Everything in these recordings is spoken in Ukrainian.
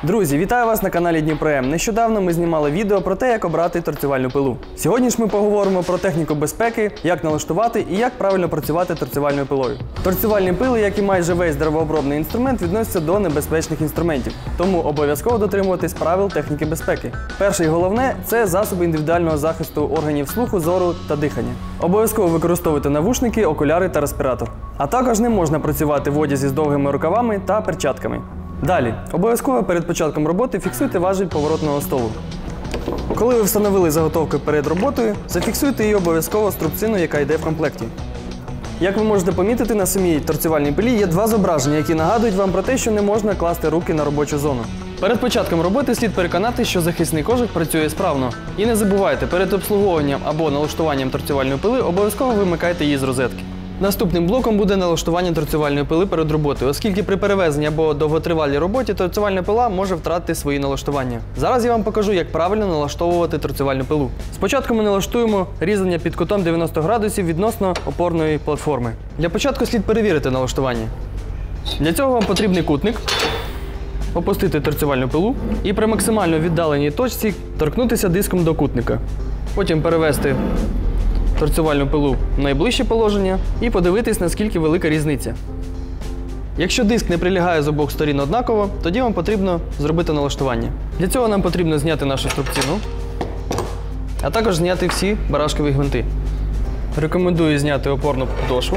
Друзі, вітаю вас на каналі Дніпро-М. Нещодавно ми знімали відео про те, як обрати торцювальну пилу. Сьогодні ж ми поговоримо про техніку безпеки, як налаштувати і як правильно працювати торцювальною пилою. Торцювальні пили, як і майже весь деревообробний інструмент, відносяться до небезпечних інструментів, тому обов'язково дотримуватись правил техніки безпеки. Перше і головне – це засоби індивідуального захисту органів слуху, зору та дихання. Обов'язково використовуйте навушники, окуляри та респіратор. А також не можна працювати в одязі з довгими рукавами та перчатками. Далі, обов'язково перед початком роботи фіксуйте важіль поворотного столу. Коли ви встановили заготовки перед роботою, зафіксуйте її обов'язково струбциною, яка йде в комплекті. Як ви можете помітити, на самій торцювальній пилі є два зображення, які нагадують вам про те, що не можна класти руки на робочу зону. Перед початком роботи слід переконатися, що захисний кожух працює справно. І не забувайте, перед обслуговуванням або налаштуванням торцювальної пили обов'язково вимикайте її з розетки. Наступним блоком буде налаштування торцювальної пили перед роботою, оскільки при перевезенні або довготривалій роботі торцювальна пила може втратити свої налаштування. Зараз я вам покажу, як правильно налаштовувати торцювальну пилу. Спочатку ми налаштуємо різання під кутом 90 градусів відносно опорної платформи. Для початку слід перевірити налаштування. Для цього вам потрібний кутник, опустити торцювальну пилу і при максимально віддаленій точці торкнутися диском до кутника. Потім перевести торцювальну пилу в найближче положення і подивитись, наскільки велика різниця. Якщо диск не прилягає з обох сторін однаково, тоді вам потрібно зробити налаштування. Для цього нам потрібно зняти нашу струбцину, а також зняти всі барашкові гвинти. Рекомендую зняти опорну підошву.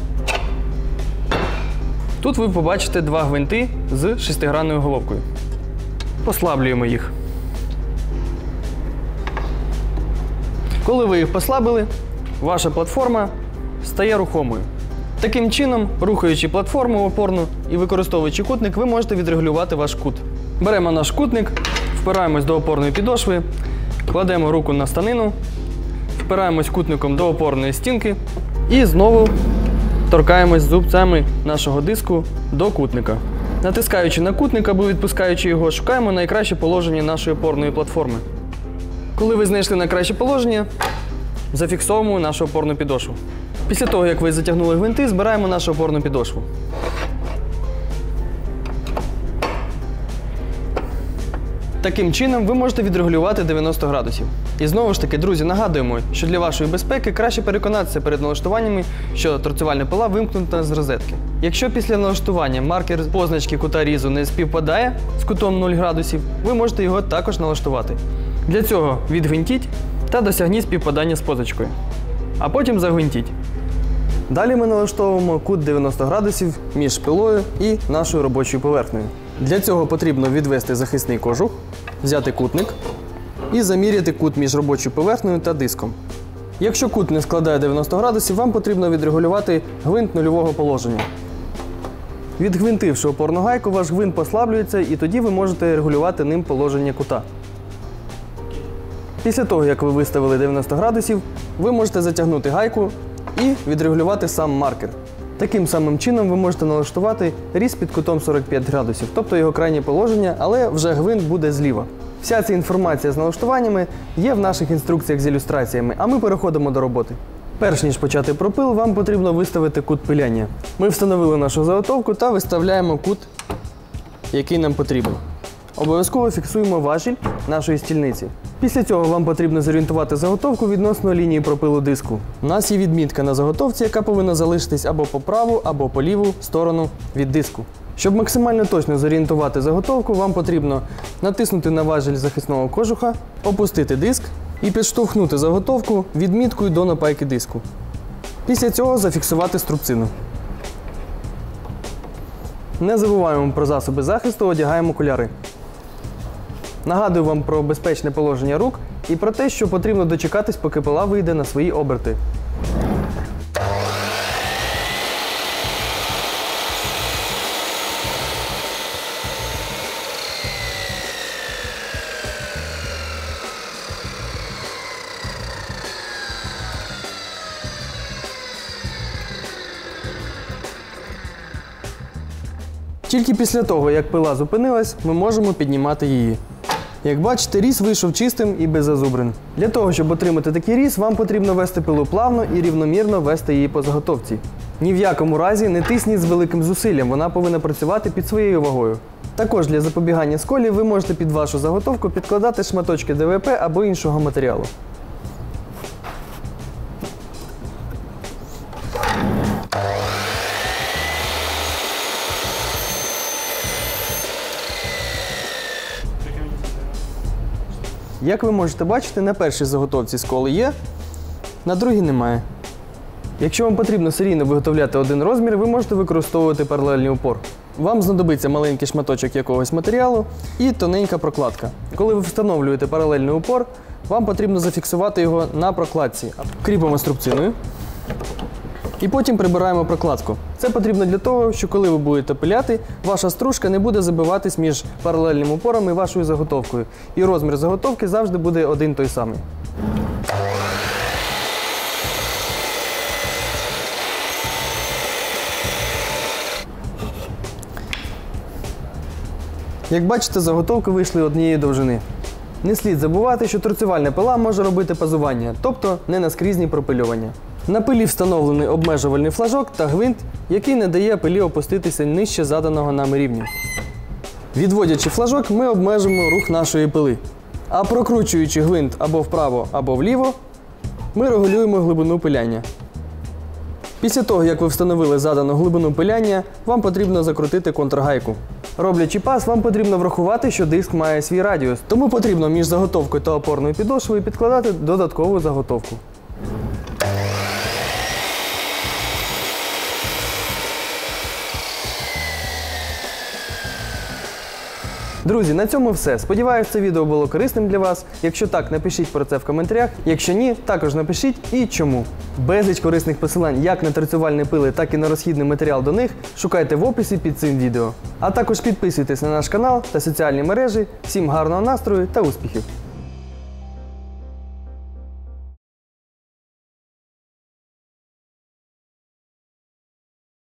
Тут ви побачите два гвинти з шестигранною головкою. Послаблюємо їх. Коли ви їх послабили, ваша платформа стає рухомою. Таким чином, рухаючи платформу опорну і використовуючи кутник, ви можете відрегулювати ваш кут. Беремо наш кутник, впираємось до опорної підошви, кладемо руку на станину, впираємось кутником до опорної стінки і знову торкаємось зубцями нашого диску до кутника. Натискаючи на кутник або відпускаючи його, шукаємо найкраще положення нашої опорної платформи. Коли ви знайшли найкраще положення, зафіксовуємо нашу опорну підошву. Після того, як ви затягнули гвинти, збираємо нашу опорну підошву. Таким чином ви можете відрегулювати 90 градусів. І знову ж таки, друзі, нагадуємо, що для вашої безпеки краще переконатися перед налаштуваннями, що торцювальна пила вимкнута з розетки. Якщо після налаштування маркер позначки кута різу не співпадає з кутом 0 градусів, ви можете його також налаштувати. Для цього відгвинтіть та досягніть співпадання з позначкою. А потім загвинтіть. Далі ми налаштовуємо кут 90 градусів між пилою і нашою робочою поверхнею. Для цього потрібно відвести захисний кожух, взяти кутник і заміряти кут між робочою поверхнею та диском. Якщо кут не складає 90 градусів, вам потрібно відрегулювати гвинт нульового положення. Відгвинтивши опорну гайку, ваш гвинт послаблюється і тоді ви можете регулювати ним положення кута. Після того, як ви виставили 90 градусів, ви можете затягнути гайку і відрегулювати сам маркер. Таким самим чином ви можете налаштувати різ під кутом 45 градусів, тобто його крайнє положення, але вже гвинт буде зліва. Вся ця інформація з налаштуваннями є в наших інструкціях з ілюстраціями, а ми переходимо до роботи. Перш ніж почати пропил, вам потрібно виставити кут пиляння. Ми встановили нашу заготовку та виставляємо кут, який нам потрібен. Обов'язково фіксуємо важіль нашої стільниці. Після цього вам потрібно зорієнтувати заготовку відносно лінії пропилу диску. У нас є відмітка на заготовці, яка повинна залишитись або по праву, або по ліву сторону від диску. Щоб максимально точно зорієнтувати заготовку, вам потрібно натиснути на важіль захисного кожуха, опустити диск і підштовхнути заготовку відміткою до напайки диску. Після цього зафіксувати струбцину. Не забуваємо про засоби захисту, одягаємо окуляри. Нагадую вам про безпечне положення рук і про те, що потрібно дочекатись, поки пила вийде на свої оберти. Тільки після того, як пила зупинилась, ми можемо піднімати її. Як бачите, різ вийшов чистим і без зазубрин. Для того, щоб отримати такий різ, вам потрібно вести пилу плавно і рівномірно вести її по заготовці. Ні в якому разі не тисніть з великим зусиллям, вона повинна працювати під своєю вагою. Також для запобігання сколі ви можете під вашу заготовку підкладати шматочки ДВП або іншого матеріалу. Як ви можете бачити, на першій заготовці сколи є, на другій немає. Якщо вам потрібно серійно виготовляти один розмір, ви можете використовувати паралельний упор. Вам знадобиться маленький шматочок якогось матеріалу і тоненька прокладка. Коли ви встановлюєте паралельний упор, вам потрібно зафіксувати його на прокладці. Кріпимо струбциною і потім прибираємо прокладку. Це потрібно для того, що коли ви будете пиляти, ваша стружка не буде забиватись між паралельним упором і вашою заготовкою. І розмір заготовки завжди буде один той самий. Як бачите, заготовки вийшли однієї довжини. Не слід забувати, що торцювальна пила може робити пазування, тобто не наскрізні пропильовання. На пилі встановлений обмежувальний флажок та гвинт, який не дає пилі опуститися нижче заданого нами рівня. Відводячи флажок, ми обмежимо рух нашої пили. А прокручуючи гвинт або вправо, або вліво, ми регулюємо глибину пиляння. Після того, як ви встановили задану глибину пиляння, вам потрібно закрутити контргайку. Роблячи пас, вам потрібно врахувати, що диск має свій радіус, тому потрібно між заготовкою та опорною підошвою підкладати додаткову заготовку. Друзі, на цьому все. Сподіваюсь, це відео було корисним для вас. Якщо так, напишіть про це в коментарях. Якщо ні, також напишіть і чому. Безліч корисних посилань як на торцювальні пили, так і на розхідний матеріал до них шукайте в описі під цим відео. А також підписуйтесь на наш канал та соціальні мережі. Всім гарного настрою та успіхів!